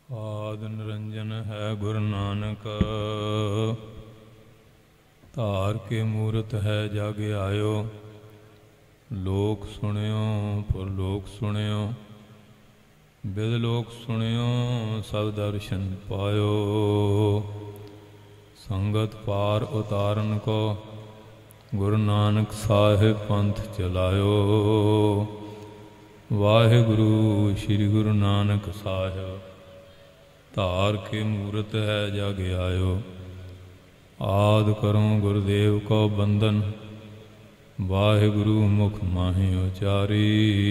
ਆਦਿ ਨਿਰੰਜਨ ਹੈ ਗੁਰੂ ਨਾਨਕ, ਧਾਰ ਕੇ ਮੂਰਤ ਹੈ ਜਗ ਆਇਓ। ਲੋਕ ਸੁਣਿਓ ਪਰਲੋਕ ਸੁਣਿਓ, ਬਿਦ ਲੋਕ ਸੁਣਿਓ ਸਭ ਦਰਸ਼ਨ ਪਾਇਓ। ਸੰਗਤ ਪਾਰ ਉਤਾਰਨ ਕੋ ਗੁਰੂ ਨਾਨਕ ਸਾਹਿਬ ਪੰਥ ਚਲਾਇਓ। ਵਾਹਿਗੁਰੂ ਸ਼੍ਰੀ ਗੁਰੂ ਨਾਨਕ ਸਾਹਿਬ, ਧਾਰ ਕੇ ਮੂਰਤ ਹੈ ਜਗ ਆਇਓ। ਆਦਿ ਕਰੋ ਗੁਰਦੇਵ ਕੋ ਬੰਦਨ, ਵਾਹਿਗੁਰੂ ਮੁਖ ਮਾਹੀ ਉਚਾਰੀ।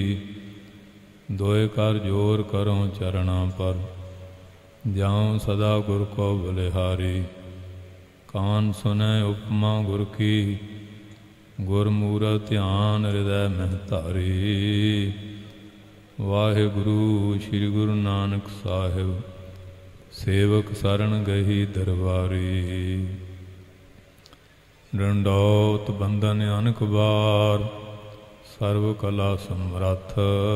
ਦੋਇ ਕਰ ਜੋਰ ਕਰੋ ਚਰਣਾ ਪਰ, ਜਾਉ ਸਦਾ ਗੁਰ ਕੋ ਬਲਿਹਾਰੀ। ਕਾਨ ਸੁਨੈ ਉਪਮਾ ਗੁਰ ਕੀ, ਗੁਰ ਮੂਰਤਿ ਧਿਆਨ ਹਿਰਦੈ ਮਹਿ ਧਾਰੀ। ਵਾਹਿਗੁਰੂ ਸ਼੍ਰੀ ਗੁਰੂ ਨਾਨਕ ਸਾਹਿਬ, ਸੇਵਕ ਸਰਣ ਗਹੀ ਦਰਬਾਰੀ। ਡੰਡੌਤ ਬੰਧਨ ਅਨਕ ਬਾਰ, ਸਰਬ ਕਲਾ ਸਮਰੱਥ।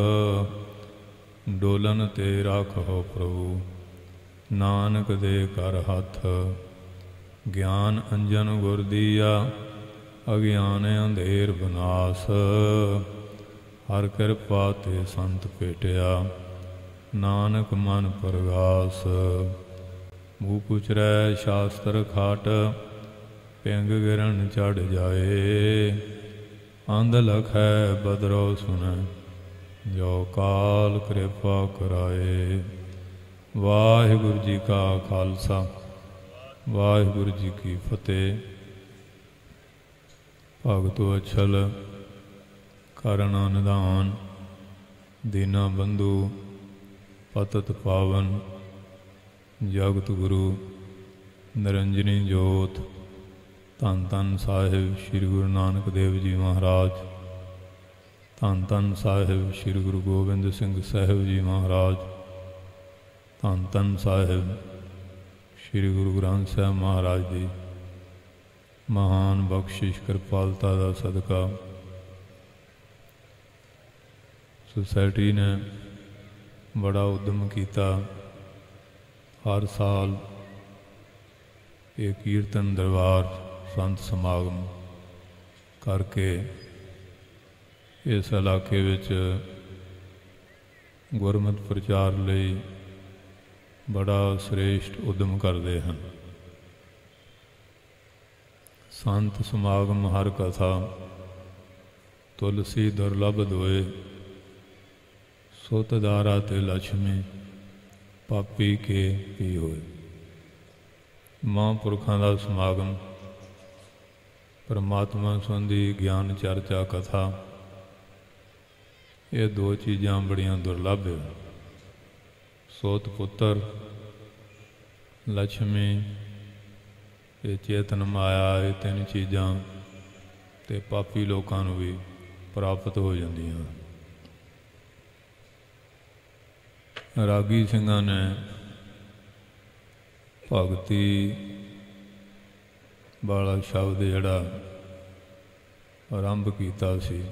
ਡੋਲਨ ਤੇ ਰਾਖੋ ਪ੍ਰਭੂ, ਨਾਨਕ ਦੇ ਕਰ ਹੱਥ। ਗਿਆਨ ਅੰਜਨ ਗੁਰ ਦੀਆ, ਅਗਿਆਨ ਅੰਧੇਰ ਬਨਾਸ। ਹਰ ਕਿਰਪਾ ਤੇ ਸੰਤ ਭੇਟਿਆ, ਨਾਨਕ ਮਨ ਪਰਗਾਸ। ਮੂਹ ਪੁਚਰੈ ਸ਼ਾਸਤਰ ਖਾਟ, ਪਿੰਗ ਗਿਰਨ ਚੜ ਜਾਏ। ਅੰਧ ਲਖੈ ਬਦਰੋ ਸੁਣੈ, ਜੋ ਕਾਲ ਕਿਰਪਾ ਕਰਾਏ। ਵਾਹਿਗੁਰੂ ਜੀ ਕਾ ਖਾਲਸਾ, ਵਾਹਿਗੁਰੂ ਜੀ ਕੀ ਫਤਿਹ। ਭਗਤ ਵਛਲ ਕਰਨ ਨਿਧਾਨ, ਦੀਨਾ ਬੰਧੂ ਪਤਿਤ ਪਾਵਨ। ਜਗਤ ਗੁਰੂ ਨਿਰੰਜਨੀ ਜੋਤ, ਧੰਨ ਧੰਨ ਸਾਹਿਬ ਸ੍ਰੀ ਗੁਰੂ ਨਾਨਕ ਦੇਵ ਜੀ ਮਹਾਰਾਜ। ਧੰਨ ਧੰਨ ਸਾਹਿਬ ਸ੍ਰੀ ਗੁਰੂ ਗੋਬਿੰਦ ਸਿੰਘ ਸਾਹਿਬ ਜੀ ਮਹਾਰਾਜ। ਧੰਨ ਧੰਨ ਸਾਹਿਬ ਸ੍ਰੀ ਗੁਰੂ ਗ੍ਰੰਥ ਸਾਹਿਬ ਮਹਾਰਾਜ ਦੀ ਮਹਾਨ ਬਖਸ਼ਿਸ਼ ਕਿਰਪਾਲਤਾ ਦਾ ਸਦਕਾ ਸੁਸਾਇਟੀ ਨੇ ਬੜਾ ਉਦਮ ਕੀਤਾ। ਹਰ ਸਾਲ ਇਹ ਕੀਰਤਨ ਦਰਬਾਰ ਸੰਤ ਸਮਾਗਮ ਕਰਕੇ ਇਸ ਇਲਾਕੇ ਵਿੱਚ ਗੁਰਮਤਿ ਪ੍ਰਚਾਰ ਲਈ ਬੜਾ ਸ੍ਰੇਸ਼ਟ ਉਦਮ ਕਰਦੇ ਹਨ। ਸੰਤ ਸਮਾਗਮ ਹਰ ਕਥਾ, ਤੁਲਸੀ ਦੁਰਲਭ ਦੋਏ। ਸੁਤ ਦਾਰਾ ਤੇ ਲਛਮੀ, ਪਾਪੀ ਕੇ ਪੀ ਹੋਏ। ਮਹਾਂਪੁਰਖਾਂ ਦਾ ਸਮਾਗਮ, ਪਰਮਾਤਮਾ ਸੰਬੰਧੀ ਗਿਆਨ ਚਰਚਾ ਕਥਾ, ਇਹ ਦੋ ਚੀਜ਼ਾਂ ਬੜੀਆਂ ਦੁਰਲਭ ਹੈ। ਸੋਤ ਪੁੱਤਰ, ਲਛਮੀ ਤੇ ਚੇਤਨ ਮਾਇਆ, ਇਹ ਤਿੰਨ ਚੀਜ਼ਾਂ ਤੇ ਪਾਪੀ ਲੋਕਾਂ ਨੂੰ ਵੀ ਪ੍ਰਾਪਤ ਹੋ ਜਾਂਦੀਆਂ। ਰਾਗੀ ਸਿੰਘਾਂ ਨੇ ਭਗਤੀ ਵਾਲਾ ਸ਼ਬਦ ਜਿਹੜਾ ਆਰੰਭ ਕੀਤਾ ਸੀ,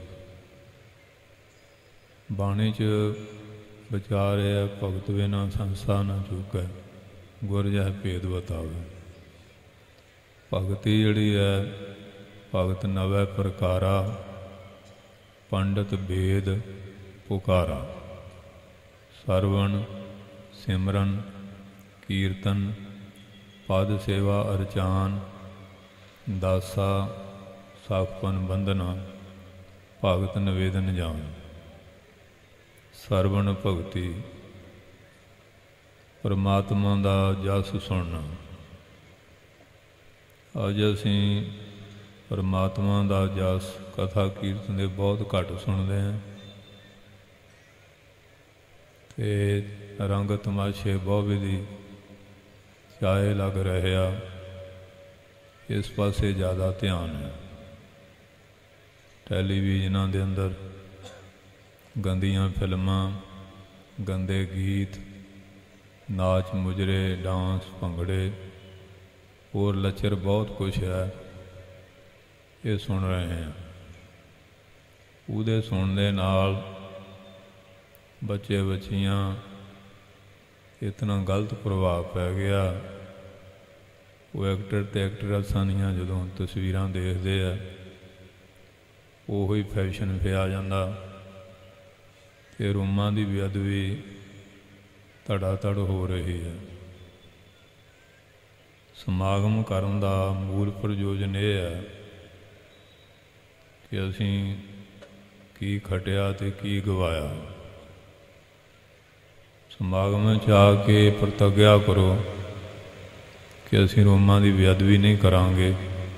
ਬਾਣੀ 'ਚ ਵਿਚਾਰੇ ਹੈ, ਭਗਤ ਬਿਨਾ ਸੰਸਾ ਨਾ ਚੁੱਕੈ, ਗੁਰ ਜਹ ਭੇਦ ਬਤਾਵੇ। ਭਗਤੀ ਜਿਹੜੀ ਹੈ, ਭਗਤ ਨਵੈ ਪ੍ਰਕਾਰਾ, ਪੰਡਤ ਭੇਦ ਪੁਕਾਰਾ। ਸਰਵਣ ਸਿਮਰਨ ਕੀਰਤਨ, ਪਦ ਸੇਵਾ ਅਰਚਾਨ। ਦਾਸਾ ਸਾਖਪਨ ਬੰਧਨਾ, ਭਗਤ ਨਿਵੇਦਨ ਜਾਨ। ਸਰਵਣ ਭਗਤੀ, ਪਰਮਾਤਮਾ ਦਾ ਜਸ ਸੁਣਨਾ। ਅੱਜ ਅਸੀਂ ਪਰਮਾਤਮਾ ਦਾ ਜਸ ਕਥਾ ਕੀਰਤਨ ਦੇ ਬਹੁਤ ਘੱਟ ਸੁਣਦੇ ਹਾਂ, ਤੇ ਰੰਗ ਤਮਾਸ਼ੇ ਬਹੁਵਿਧੀ ਚਾਹੇ ਲੱਗ ਰਿਹਾ, ਇਸ ਪਾਸੇ ਜ਼ਿਆਦਾ ਧਿਆਨ ਹੈ। ਟੈਲੀਵਿਜ਼ਨਾਂ ਦੇ ਅੰਦਰ ਗੰਦੀਆਂ ਫਿਲਮਾਂ, ਗੰਦੇ ਗੀਤ, ਨਾਚ ਮੁਜਰੇ, ਡਾਂਸ, ਭੰਗੜੇ, ਹੋਰ ਲੱਚਰ ਬਹੁਤ ਕੁਛ ਹੈ, ਇਹ ਸੁਣ ਰਹੇ ਹਾਂ। ਉਹਦੇ ਸੁਣਨ ਦੇ ਨਾਲ ਬੱਚੇ ਬੱਚੀਆਂ इतना गलत प्रभाव पै गया। वो एक्टर ते एक्ट्रेसां ਦੀਆਂ ਜਦੋਂ ਤਸਵੀਰਾਂ ਦੇਖਦੇ ਆ ਉਹੀ ਫੈਸ਼ਨ ਪਿਆ ਜਾਂਦਾ ਤੇ ਰੂਮਾਂ ਦੀ ਬੇਅਦਬੀ ਧੜਾ ਧੜ ਹੋ ਰਹੀ ਹੈ। ਸਮਾਗਮ ਕਰਨ ਦਾ ਮੂਲ ਪ੍ਰਯੋਜਨ ਇਹ ਹੈ ਕਿ ਅਸੀਂ ਕੀ ਖਟਿਆ ਤੇ ਕੀ ਗਵਾਇਆ। ਸਮਾਗਮ 'ਚ ਆ ਕੇ ਪ੍ਰਤਿਗਿਆ ਕਰੋ ਕਿ ਅਸੀਂ ਰੋਮਾਂ ਦੀ ਬੇਅਦਬੀ ਨਹੀਂ ਕਰਾਂਗੇ।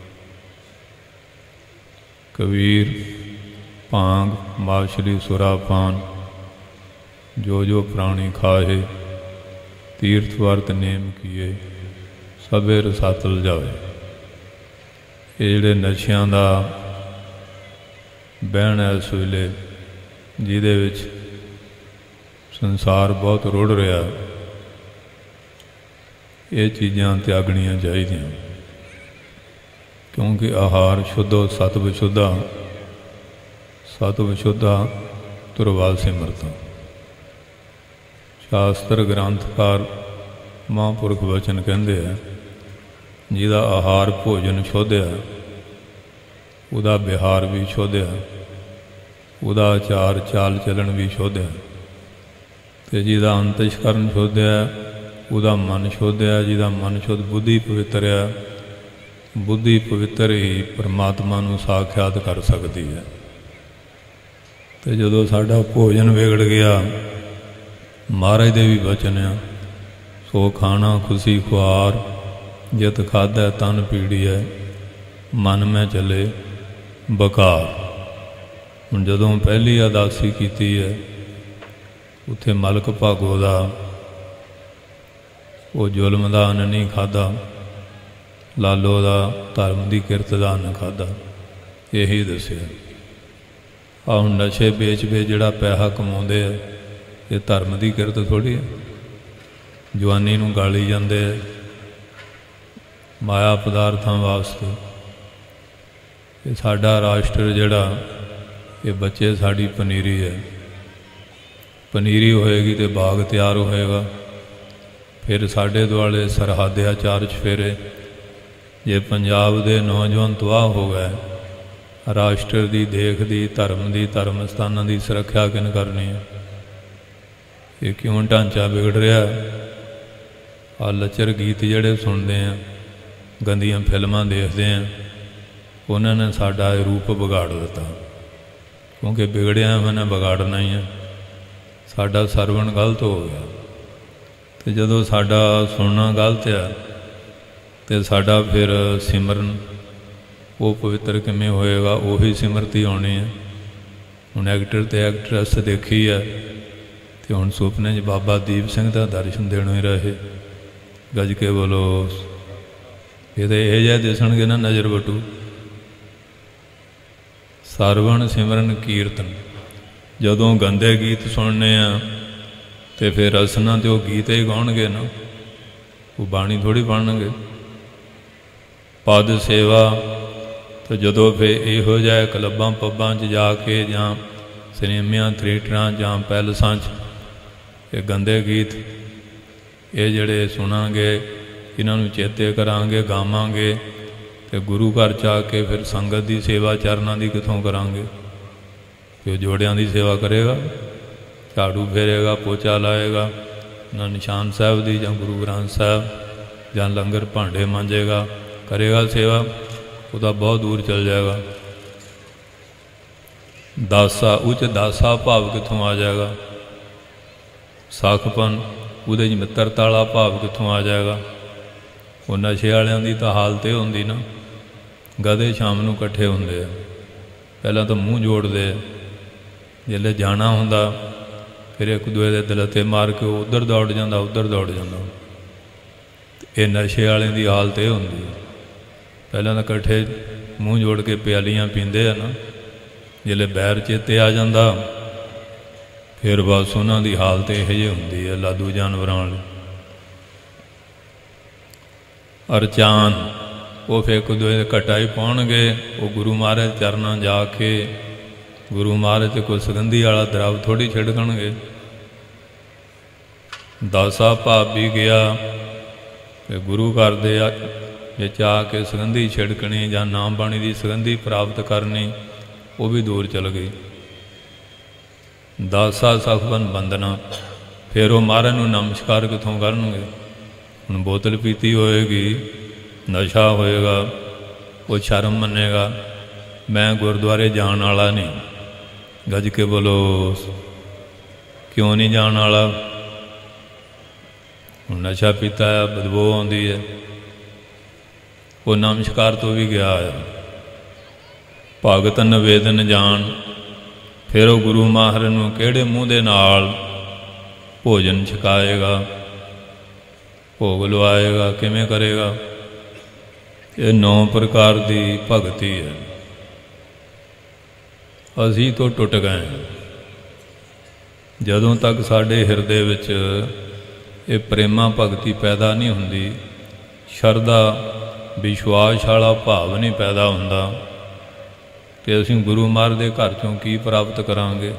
ਕਬੀਰ ਭਾਂਗ ਮਾਛਲੀ ਸੁਰਾਪਾਨ ਜੋ ਜੋ ਪ੍ਰਾਣੀ ਖਾਏ ਤੀਰਥ ਵਰਤ ਨੇਮ ਕੀਏ ਸਭੇ ਰਸਾਤਲ ਜਾਵੇ। ਇਹ ਜਿਹੜੇ ਨਸ਼ਿਆਂ ਦਾ ਬਹਿਣ ਹੈ ਇਸ ਵੇਲੇ, ਜਿਹਦੇ ਵਿੱਚ ਸੰਸਾਰ ਬਹੁਤ ਰੁੜ ਰਿਹਾ, ਇਹ ਚੀਜ਼ਾਂ ਤਿਆਗਣੀਆਂ ਚਾਹੀਦੀਆਂ ਕਿਉਂਕਿ ਆਹਾਰ ਸ਼ੁੱਧੋ ਸਤ ਵਿਸ਼ੁੱਧਾ, ਸਤ ਵਿਸ਼ੁੱਧਾ ਤੁਰਵਾਲ ਸਿਮਰਤਾ। ਸ਼ਾਸਤਰ ਗ੍ਰੰਥਕਾਰ ਮਹਾਂਪੁਰਖ ਵਚਨ ਕਹਿੰਦੇ ਆ ਜਿਹਦਾ ਆਹਾਰ ਭੋਜਨ ਸ਼ੁੱਧ ਆ ਉਹਦਾ ਵਿਹਾਰ ਵੀ ਸ਼ੁੱਧ ਆ, ਉਹਦਾ ਆਚਾਰ ਚਾਲ ਚੱਲਣ ਵੀ ਸ਼ੁੱਧ ਆ, ਅਤੇ ਜਿਹਦਾ ਅੰਤਸ਼ਕਰਨ ਸ਼ੁੱਧ ਆ ਉਹਦਾ ਮਨ ਸ਼ੁੱਧ ਆ। ਜਿਹਦਾ ਮਨ ਸ਼ੁੱਧ ਬੁੱਧੀ ਪਵਿੱਤਰ ਆ, ਬੁੱਧੀ ਪਵਿੱਤਰ ਹੀ ਪਰਮਾਤਮਾ ਨੂੰ ਸਾਖਿਆਤ ਕਰ ਸਕਦੀ ਹੈ। ਅਤੇ ਜਦੋਂ ਸਾਡਾ ਭੋਜਨ ਵਿਗੜ ਗਿਆ, ਮਹਾਰਾਜ ਦੇ ਵੀ ਬਚਨ ਆ ਸੋ ਖਾਣਾ ਖੁਸ਼ੀ ਖੁਆਰ ਜਿਤ ਖਾਧੈ ਤਨ ਪੀੜੀਐ ਮਨ ਮੈਂ ਚੱਲੇ ਬਕਾਰ। ਹੁਣ ਜਦੋਂ ਪਹਿਲੀ ਅਦਾਸੀ ਕੀਤੀ ਹੈ ਉੱਥੇ ਮਲਕ ਭਾਗੋ ਦਾ ਉਹ ਜ਼ੁਲਮ ਦਾ ਅੰਨ ਨਹੀਂ ਖਾਧਾ, ਲਾਲੋ ਦਾ ਧਰਮ ਦੀ ਕਿਰਤ ਦਾ ਅੰਨ ਖਾਧਾ, ਇਹੀ ਦੱਸਿਆ। ਆਹ ਹੁਣ ਨਸ਼ੇ ਵੇਚ ਵੇਚ ਜਿਹੜਾ ਪੈਸਾ ਕਮਾਉਂਦੇ ਆ ਇਹ ਧਰਮ ਦੀ ਕਿਰਤ ਥੋੜ੍ਹੀ ਹੈ। ਜਵਾਨੀ ਨੂੰ ਗਾਲੀ ਜਾਂਦੇ ਆ ਮਾਇਆ ਪਦਾਰਥਾਂ ਵਾਸਤੇ। ਇਹ ਸਾਡਾ ਰਾਸ਼ਟਰ ਜਿਹੜਾ ਇਹ ਬੱਚੇ ਸਾਡੀ ਪਨੀਰੀ ਹੈ, ਪਨੀਰੀ ਹੋਏਗੀ ਤੇ ਬਾਗ ਤਿਆਰ ਹੋਏਗਾ। ਫਿਰ ਸਾਡੇ ਦੁਆਲੇ ਸਰਹੱਦਿਆ ਚਾਰ ਚੁਫੇਰੇ। ਜੇ ਪੰਜਾਬ ਦੇ ਨੌਜਵਾਨ ਤਬਾਹ ਹੋ ਗਏ, ਰਾਸ਼ਟਰ ਦੀ ਦੇਖ ਦੀ ਧਰਮ ਦੀ ਧਰਮ ਸਥਾਨਾਂ ਦੀ ਸੁਰੱਖਿਆ ਕਿਨ ਕਰਨੀ ਹੈ? ਇਹ ਕਿਉਂ ਢਾਂਚਾ ਵਿਗੜ ਰਿਹਾ? ਆਹ ਲੱਚਰ ਗੀਤ ਜਿਹੜੇ ਸੁਣਦੇ ਆ, ਗੰਦੀਆਂ ਫਿਲਮਾਂ ਦੇਖਦੇ ਆ, ਉਹਨਾਂ ਨੇ ਸਾਡਾ ਇਹ ਰੂਪ ਵਿਗਾੜ ਦਿੱਤਾ ਕਿਉਂਕਿ ਵਿਗੜਿਆ ਮੈਨੇ ਵਿਗਾੜਨਾ ਹੀ ਹੈ। ਸਾਡਾ ਸਰਵਣ ਗਲਤ ਹੋ ਗਿਆ ਅਤੇ ਜਦੋਂ ਸਾਡਾ ਸੁਣਨਾ ਗਲਤ ਆ ਅਤੇ ਸਾਡਾ ਫਿਰ ਸਿਮਰਨ ਉਹ ਪਵਿੱਤਰ ਕਿਵੇਂ ਹੋਏਗਾ? ਉਹੀ ਸਿਮਰਤੀ ਆਉਣੀ ਹੈ। ਹੁਣ ਐਕਟਰ ਅਤੇ ਐਕਟਰੈਸ ਦੇਖੀ ਹੈ ਅਤੇ ਹੁਣ ਸੁਪਨੇ 'ਚ ਬਾਬਾ ਦੀਪ ਸਿੰਘ ਦਾ ਦਰਸ਼ਨ ਦੇਣੋਂ ਹੀ ਰਹੇ। ਗੱਜ ਕੇ ਬੋਲੋ। ਇਹ ਤਾਂ ਇਹ ਜਿਹੇ ਦਿਸਣਗੇ ਨਾ ਨਜ਼ਰ ਵਟੂ। ਸਰਵਣ ਸਿਮਰਨ ਕੀਰਤਨ ਜਦੋਂ ਗੰਦੇ ਗੀਤ ਸੁਣਨੇ ਆ ਅਤੇ ਫਿਰ ਰਸਨਾ 'ਤੇ ਉਹ ਗੀਤ ਹੀ ਗਾਉਣਗੇ ਨਾ, ਉਹ ਬਾਣੀ ਥੋੜ੍ਹੀ ਪੜ੍ਹਨਗੇ। ਪਦ ਸੇਵਾ ਅਤੇ ਜਦੋਂ ਫਿਰ ਇਹੋ ਜਿਹਾ ਕਲੱਬਾਂ ਪੱਬਾਂ 'ਚ ਜਾ ਕੇ ਜਾਂ ਸਿਨੇਮਿਆਂ ਥੀਏਟਰਾਂ ਜਾਂ ਪੈਲਸਾਂ 'ਚ ਇਹ ਗੰਦੇ ਗੀਤ ਇਹ ਜਿਹੜੇ ਸੁਣਾਂਗੇ, ਇਹਨਾਂ ਨੂੰ ਚੇਤੇ ਕਰਾਂਗੇ, ਗਾਵਾਂਗੇ ਅਤੇ ਗੁਰੂ ਘਰ 'ਚ ਆ ਕੇ ਫਿਰ ਸੰਗਤ ਦੀ ਸੇਵਾ ਚਰਨਾਂ ਦੀ ਕਿੱਥੋਂ ਕਰਾਂਗੇ? ਕਿ ਜੋੜਿਆਂ ਦੀ ਸੇਵਾ ਕਰੇਗਾ, ਝਾੜੂ ਫੇਰੇਗਾ, ਪੋਚਾ ਲਾਏਗਾ ਨਾ ਨਿਸ਼ਾਨ ਸਾਹਿਬ ਦੀ ਜਾਂ ਗੁਰੂ ਗ੍ਰੰਥ ਸਾਹਿਬ ਜਾਂ ਲੰਗਰ ਭਾਂਡੇ ਮਾਂਜੇਗਾ, ਕਰੇਗਾ ਸੇਵਾ? ਉਹਦਾ ਬਹੁਤ ਦੂਰ ਚਲ ਜਾਏਗਾ। ਦਾਸਾ ਉਹ 'ਚ ਦਾਸਾ ਭਾਵ ਕਿੱਥੋਂ ਆ ਜਾਏਗਾ? ਸਾਖਪਨ ਉਹਦੇ 'ਚ ਮਿੱਤਰਤਾ ਵਾਲਾ ਭਾਵ ਕਿੱਥੋਂ ਆ ਜਾਏਗਾ? ਉਹ ਨਸ਼ੇ ਵਾਲਿਆਂ ਦੀ ਤਾਂ ਹਾਲਤ ਇਹ ਹੁੰਦੀ ਨਾ, ਗਧੇ ਸ਼ਾਮ ਨੂੰ ਇਕੱਠੇ ਹੁੰਦੇ ਆ, ਪਹਿਲਾਂ ਤਾਂ ਮੂੰਹ ਜੋੜਦੇ ਆ, ਜਿੱਲੇ ਜਾਣਾ ਹੁੰਦਾ ਫਿਰ ਇੱਕ ਦੂਏ ਦੇ ਦਿਲੱਤੇ ਮਾਰ ਕੇ ਉਹ ਉੱਧਰ ਦੌੜ ਜਾਂਦਾ, ਉੱਧਰ ਦੌੜ ਜਾਂਦਾ। ਇਹ ਨਸ਼ੇ ਵਾਲਿਆਂ ਦੀ ਹਾਲਤ ਇਹ ਹੁੰਦੀ ਹੈ, ਪਹਿਲਾਂ ਤਾਂ ਇਕੱਠੇ ਮੂੰਹ ਜੋੜ ਕੇ ਪਿਆਲੀਆਂ ਪੀਂਦੇ ਆ ਨਾ, ਜਿੱਲੇ ਬੈਰ ਚੇਤੇ ਆ ਜਾਂਦਾ ਫਿਰ ਬਸ ਉਹਨਾਂ ਦੀ ਹਾਲਤ ਇਹੋ ਜਿਹੀ ਹੁੰਦੀ ਹੈ ਲਾਦੂ ਜਾਨਵਰਾਂ ਵਾਲੀ। ਅਰਚਾਨ ਉਹ ਫਿਰ ਇੱਕ ਦੂਏ ਦੇ ਘਟਾ ਹੀ ਪਾਉਣਗੇ। ਉਹ ਗੁਰੂ ਮਹਾਰਾਜ ਚਰਨਾਂ ਜਾ ਕੇ ਗੁਰੂ ਮਹਾਰਾਜ 'ਤੇ ਕੋਈ ਸੁਗੰਧੀ ਵਾਲਾ ਦਰਵ ਥੋੜ੍ਹੀ ਛਿੜਕਣਗੇ। ਦਾਸਾ ਭਾਬੀ ਗਿਆ ਕਿ ਗੁਰੂ ਘਰ ਦੇ ਵਿੱਚ ਆ ਕੇ ਸੁਗੰਧੀ ਛਿੜਕਣੀ ਜਾਂ ਨਾਮ ਬਾਣੀ ਦੀ ਸੁਗੰਧੀ ਪ੍ਰਾਪਤ ਕਰਨੀ, ਉਹ ਵੀ ਦੂਰ ਚਲ ਗਈ। ਦਾਸਾ ਸਖਬਨ ਬੰਦਨਾ, ਫਿਰ ਉਹ ਮਹਾਰਾਜ ਨੂੰ ਨਮਸਕਾਰ ਕਿੱਥੋਂ ਕਰਨਗੇ? ਹੁਣ ਬੋਤਲ ਪੀਤੀ ਹੋਏਗੀ, ਨਸ਼ਾ ਹੋਏਗਾ, ਉਹ ਸ਼ਰਮ ਮੰਨੇਗਾ ਮੈਂ ਗੁਰਦੁਆਰੇ ਜਾਣ ਵਾਲਾ ਨਹੀਂ। ਗੱਜ ਕੇ ਬੋਲੋ, ਕਿਉਂ ਨਹੀਂ ਜਾਣ ਵਾਲਾ? ਹੁਣ ਨਸ਼ਾ ਪੀਤਾ ਹੈ, ਬਦਬੂ ਆਉਂਦੀ ਹੈ, ਉਹ ਨਮਸਕਾਰ ਤੋਂ ਵੀ ਗਿਆ ਹੈ। ਭਗਤ ਨਿਵੇਦਨ ਜਾਣ, ਫਿਰ ਉਹ ਗੁਰੂ ਮਹਾਰਾਜ ਨੂੰ ਕਿਹੜੇ ਮੂੰਹ ਦੇ ਨਾਲ ਭੋਜਨ ਛਕਾਏਗਾ, ਭੋਗ ਲਵਾਏਗਾ, ਕਿਵੇਂ ਕਰੇਗਾ? ਇਹ 9 ਪ੍ਰਕਾਰ ਦੀ ਭਗਤੀ ਹੈ। ਅਸੀਂ ਤੋਂ ਟੁੱਟ ਗਏ। ਜਦੋਂ ਤੱਕ ਸਾਡੇ ਹਿਰਦੇ ਵਿੱਚ ਇਹ ਪ੍ਰੇਮਾ ਭਗਤੀ ਪੈਦਾ ਨਹੀਂ ਹੁੰਦੀ, ਸ਼ਰਧਾ ਵਿਸ਼ਵਾਸ ਵਾਲਾ ਭਾਵ ਨਹੀਂ ਪੈਦਾ ਹੁੰਦਾ, ਕਿ ਅਸੀਂ ਗੁਰੂ ਮਹਾਰਾਜ ਦੇ ਘਰ 'ਚੋਂ ਕੀ ਪ੍ਰਾਪਤ ਕਰਾਂਗੇ?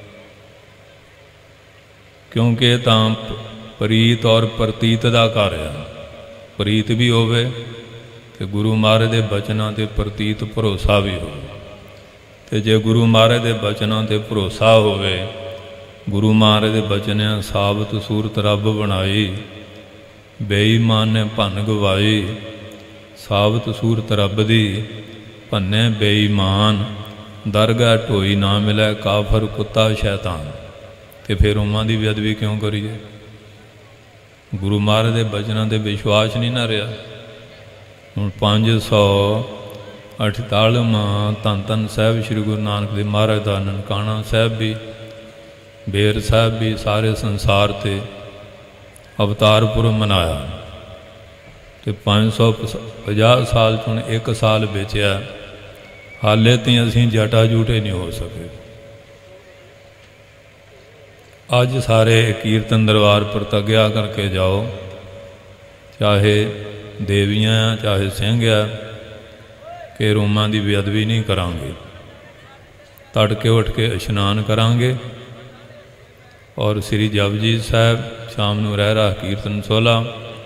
ਕਿਉਂਕਿ ਇਹ ਤਾਂ ਪ੍ਰੀਤ ਔਰ ਪ੍ਰਤੀਤ ਦਾ ਘਰ ਹੈ। ਪ੍ਰੀਤ ਵੀ ਹੋਵੇ ਅਤੇ ਗੁਰੂ ਮਹਾਰਾਜ ਦੇ ਬਚਨਾਂ 'ਤੇ ਪ੍ਰਤੀਤ ਭਰੋਸਾ ਵੀ ਹੋਵੇ। ਅਤੇ ਜੇ ਗੁਰੂ ਮਹਾਰਾਜ ਦੇ ਬਚਨਾਂ 'ਤੇ ਭਰੋਸਾ ਹੋਵੇ, ਗੁਰੂ ਮਹਾਰਾਜ ਦੇ ਬਚਨਿਆਂ ਸਾਬਤ ਸੂਰਤ ਰੱਬ ਬਣਾਈ, ਬੇਈਮਾਨ ਨੇ ਭੰਨ ਗਵਾਈ, ਸਾਬਤ ਸੂਰਤ ਰੱਬ ਦੀ ਭੰਨੇ ਬੇਈਮਾਨ, ਦਰਗਾਹ ਢੋਈ ਨਾ ਮਿਲੇ ਕਾਫਰ ਕੁੱਤਾ ਸ਼ੈਤਾਨ। ਅਤੇ ਫਿਰ ਉਮਾਂ ਦੀ ਬੇਅਦਬੀ ਕਿਉਂ ਕਰੀਏ? ਗੁਰੂ ਮਹਾਰਾਜ ਦੇ ਬਚਨਾਂ 'ਤੇ ਵਿਸ਼ਵਾਸ ਨਹੀਂ ਨਾ ਰਿਹਾ। ਹੁਣ 548ਵਾਂ ਧੰਨ ਧੰਨ ਸਾਹਿਬ ਸ੍ਰੀ ਗੁਰੂ ਨਾਨਕ ਦੇਵ ਮਹਾਰਾਜ ਦਾ ਨਨਕਾਣਾ ਸਾਹਿਬ ਵੀ, ਬੇਰ ਸਾਹਿਬ ਵੀ ਸਾਰੇ ਸੰਸਾਰ 'ਤੇ ਅਵਤਾਰ ਪੁਰਬ ਮਨਾਇਆ। ਅਤੇ 550 ਸਾਲ 'ਚ ਹੁਣ 1 ਸਾਲ ਬਚਿਆ, ਹਾਲੇ ਤਾਂ ਅਸੀਂ ਜਟਾ ਜੂਟੇ ਨਹੀਂ ਹੋ ਸਕੇ। ਅੱਜ ਸਾਰੇ ਕੀਰਤਨ ਦਰਬਾਰ ਪ੍ਰਤੱਗਿਆ ਕਰਕੇ ਜਾਓ, ਚਾਹੇ ਦੇਵੀਆਂ ਆ ਚਾਹੇ ਸਿੰਘ ਆ, ਕਿ ਰੋਮਾਂ ਦੀ ਬੇਅਦਬੀ ਨਹੀਂ ਕਰਾਂਗੇ। ਤੜਕੇ ਉੱਠ ਕੇ ਇਸ਼ਨਾਨ ਕਰਾਂਗੇ ਔਰ ਸ੍ਰੀ ਜਪਜੀ ਸਾਹਿਬ, ਸ਼ਾਮ ਨੂੰ ਰਹਿ ਕੀਰਤਨ ਸੋਹਲਾ,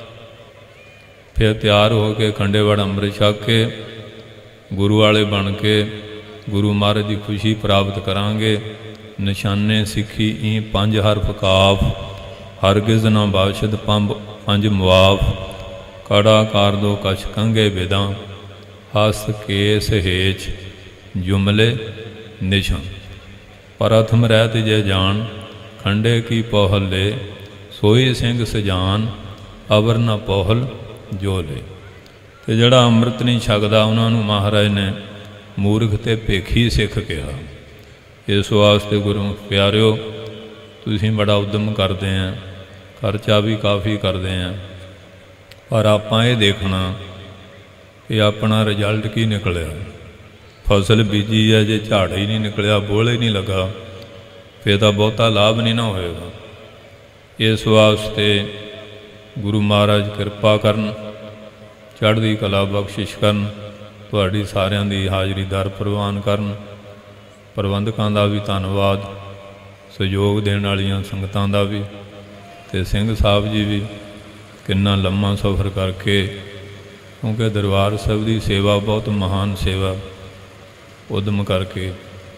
ਫਿਰ ਤਿਆਰ ਹੋ ਕੇ ਖੰਡੇਵੜ ਅੰਮ੍ਰਿਤ ਛਕ ਕੇ ਗੁਰੂ ਵਾਲੇ ਬਣ ਕੇ ਗੁਰੂ ਮਹਾਰਾਜ ਦੀ ਖੁਸ਼ੀ ਪ੍ਰਾਪਤ ਕਰਾਂਗੇ। ਨਿਸ਼ਾਨੇ ਸਿੱਖੀ ਈ 5 ਹਰਫ ਕਾਫ, ਹਰਗਿਜ਼ ਨਾ ਬਾਸ਼ਦ 5 ਮੁਆਫ, ਕੜਾ ਕਾਰ ਦੋ ਕਛ ਕੰਗੇ ਬਿਦਾਂ, ਹਸਤ ਕੇਸ ਹੇਚ ਜੁਮਲੇ ਨਿਸ਼ਾਨ। ਪ੍ਰਥਮ ਰਹਿਤ ਜੇ ਜਾਣ, ਖੰਡੇ ਕੀ ਪੋਹਲ ਲੈ, ਸੋਈ ਸਿੰਘ ਸਜਾਨ, ਅਵਰ ਨਾ ਪੋਹਲ ਜੋ ਲੈ। ਅਤੇ ਜਿਹੜਾ ਅੰਮ੍ਰਿਤ ਨਹੀਂ ਛਕਦਾ, ਉਹਨਾਂ ਨੂੰ ਮਹਾਰਾਜ ਨੇ ਮੂਰਖ ਅਤੇ ਭੇਖੀ ਸਿੱਖ ਕਿਹਾ। ਇਸ ਵਾਸਤੇ ਗੁਰੂ ਪਿਆਰਿਓ, ਤੁਸੀਂ ਬੜਾ ਉਦਮ ਕਰਦੇ ਆ, ਖਰਚਾ ਵੀ ਕਾਫੀ ਕਰਦੇ ਆ, ਪਰ ਆਪਾਂ ਇਹ ਦੇਖਣਾ ਕਿ ਆਪਣਾ ਰਿਜ਼ਲਟ ਕੀ ਨਿਕਲਿਆ। ਫਸਲ ਬੀਜੀ ਹੈ, ਜੇ ਝਾੜ ਹੀ ਨਹੀਂ ਨਿਕਲਿਆ, ਬੋਲ ਹੀ ਨਹੀਂ ਲੱਗਾ, ਫਿਰ ਤਾਂ ਬਹੁਤਾ ਲਾਭ ਨਹੀਂ ਨਾ ਹੋਏਗਾ। ਇਸ ਵਾਸਤੇ ਗੁਰੂ ਮਹਾਰਾਜ ਕਿਰਪਾ ਕਰਨ, ਚੜ੍ਹਦੀ ਕਲਾ ਬਖਸ਼ਿਸ਼ ਕਰਨ, ਤੁਹਾਡੀ ਸਾਰਿਆਂ ਦੀ ਹਾਜ਼ਰੀ ਦਰ ਪ੍ਰਵਾਨ ਕਰਨ। ਪ੍ਰਬੰਧਕਾਂ ਦਾ ਵੀ ਧੰਨਵਾਦ, ਸਹਿਯੋਗ ਦੇਣ ਵਾਲੀਆਂ ਸੰਗਤਾਂ ਦਾ ਵੀ, ਅਤੇ ਸਿੰਘ ਸਾਹਿਬ ਜੀ ਵੀ ਕਿੰਨਾ ਲੰਮਾ ਸਫ਼ਰ ਕਰਕੇ, ਕਿਉਂਕਿ ਦਰਬਾਰ ਸਾਹਿਬ ਦੀ ਸੇਵਾ ਬਹੁਤ ਮਹਾਨ ਸੇਵਾ, ਉਦਮ ਕਰਕੇ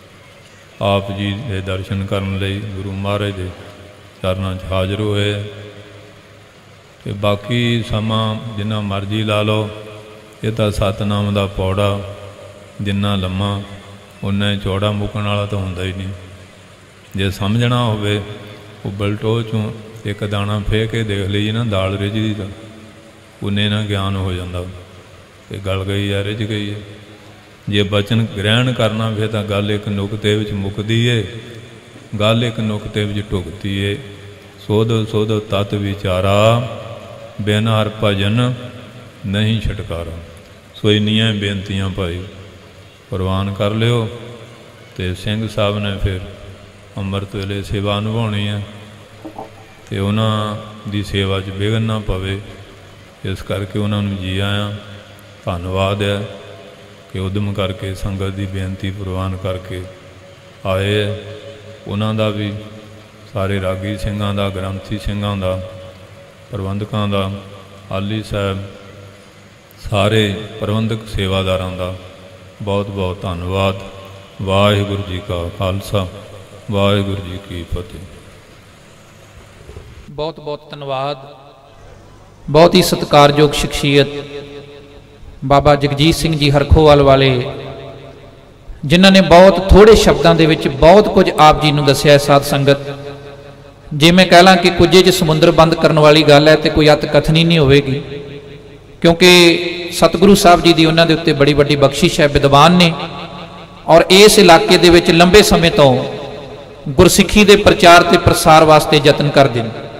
ਆਪ ਜੀ ਦੇ ਦਰਸ਼ਨ ਕਰਨ ਲਈ ਗੁਰੂ ਮਹਾਰਾਜ ਦੇ ਚਰਨਾਂ 'ਚ ਹਾਜ਼ਰ ਹੋਏ। ਅਤੇ ਬਾਕੀ ਸਮਾਂ ਜਿੰਨਾ ਮਰਜ਼ੀ ਲਾ ਲਓ, ਇਹ ਤਾਂ ਸਤਿਨਾਮ ਦਾ ਪੌੜਾ, ਜਿੰਨਾ ਲੰਮਾ ਉਨਾ ਚੌੜਾ, ਮੁੱਕਣ ਵਾਲਾ ਤਾਂ ਹੁੰਦਾ ਹੀ ਨਹੀਂ। ਜੇ ਸਮਝਣਾ ਹੋਵੇ, ਉਬਲ ਟੋਹ 'ਚੋਂ ਇੱਕ ਦਾਣਾ ਫੇਹ ਕੇ ਦੇਖ ਲਈਏ ਨਾ, ਦਾਲ ਰਿੱਝਦੀ ਤਾਂ ਉਨੇ ਨਾਲ ਗਿਆਨ ਹੋ ਜਾਂਦਾ ਕਿ ਗਲ ਗਈ ਹੈ, ਰਿੱਝ ਗਈ ਹੈ। ਜੇ ਬਚਨ ਗ੍ਰਹਿਣ ਕਰਨਾ, ਫਿਰ ਤਾਂ ਗੱਲ ਇੱਕ ਨੁਕਤੇ ਵਿੱਚ ਮੁੱਕਦੀ ਏ, ਗੱਲ ਇੱਕ ਨੁਕਤੇ ਵਿੱਚ ਢੁਕਦੀ ਏ। ਸੋਧੋ ਸੋਧੋ ਤਤ ਵਿਚਾਰਾ, ਬਿਨ ਹਰ ਭਜਨ ਨਹੀਂ ਛਟਕਾਰਾ। ਸੋ ਇੰਨੀਆਂ ਬੇਨਤੀਆਂ ਭਾਈ ਪ੍ਰਵਾਨ ਕਰ ਲਿਓ। ਅਤੇ ਸਿੰਘ ਸਾਹਿਬ ਨੇ ਫਿਰ ਅੰਮ੍ਰਿਤ ਵੇਲੇ ਸੇਵਾ ਨਿਭਾਉਣੀ ਹੈ, ਅਤੇ ਉਹਨਾਂ ਦੀ ਸੇਵਾ 'ਚ ਵਿਘਨ ਨਾ ਪਵੇ, ਇਸ ਕਰਕੇ ਉਹਨਾਂ ਨੂੰ ਜੀ ਆਇਆਂ ਧੰਨਵਾਦ ਹੈ ਕਿ ਉਦਮ ਕਰਕੇ ਸੰਗਤ ਦੀ ਬੇਨਤੀ ਪ੍ਰਵਾਨ ਕਰਕੇ ਆਏ ਹੈ। ਉਹਨਾਂ ਦਾ ਵੀ ਸਾਰੇ ਰਾਗੀ ਸਿੰਘਾਂ ਦਾ, ਗ੍ਰੰਥੀ ਸਿੰਘਾਂ ਦਾ, ਪ੍ਰਬੰਧਕਾਂ ਦਾ, ਆਲੀ ਸਾਹਿਬ, ਸਾਰੇ ਪ੍ਰਬੰਧਕ ਸੇਵਾਦਾਰਾਂ ਦਾ ਬਹੁਤ ਬਹੁਤ ਧੰਨਵਾਦ। ਵਾਹਿਗੁਰੂ ਜੀ ਕਾ ਖਾਲਸਾ, ਵਾਹਿਗੁਰੂ ਜੀ ਕੀ ਫਤਿਹ। ਬਹੁਤ ਬਹੁਤ ਧੰਨਵਾਦ। ਬਹੁਤ ਹੀ ਸਤਿਕਾਰਯੋਗ ਸ਼ਖਸੀਅਤ ਬਾਬਾ ਜਗਜੀਤ ਸਿੰਘ ਜੀ ਹਰਖੋਵਾਲ ਵਾਲੇ, ਜਿਨ੍ਹਾਂ ਨੇ ਬਹੁਤ ਥੋੜੇ ਸ਼ਬਦਾਂ ਦੇ ਵਿੱਚ ਬਹੁਤ ਕੁਝ ਆਪ ਜੀ ਨੂੰ ਦੱਸਿਆ। ਸਾਧ ਸੰਗਤ, ਜੇ ਮੈਂ ਕਹਿ ਲਾਂ ਕਿ ਕੁਝੇ 'ਚ ਸਮੁੰਦਰ ਬੰਦ ਕਰਨ ਵਾਲੀ ਗੱਲ ਹੈ ਤੇ ਕੋਈ ਅਤ ਕਥਨੀ ਨਹੀਂ ਹੋਵੇਗੀ, ਕਿਉਂਕਿ ਸਤਿਗੁਰੂ ਸਾਹਿਬ ਜੀ ਦੀ ਉਹਨਾਂ ਦੇ ਉੱਤੇ ਬੜੀ ਵੱਡੀ ਬਖਸ਼ਿਸ਼ ਹੈ। ਵਿਦਵਾਨ ਨੇ ਔਰ ਇਸ ਇਲਾਕੇ ਦੇ ਵਿੱਚ ਲੰਬੇ ਸਮੇਂ ਤੋਂ ਗੁਰਸਿੱਖੀ ਦੇ ਪ੍ਰਚਾਰ ਤੇ ਪ੍ਰਸਾਰ ਵਾਸਤੇ ਯਤਨ ਕਰਦੇ ਨੇ।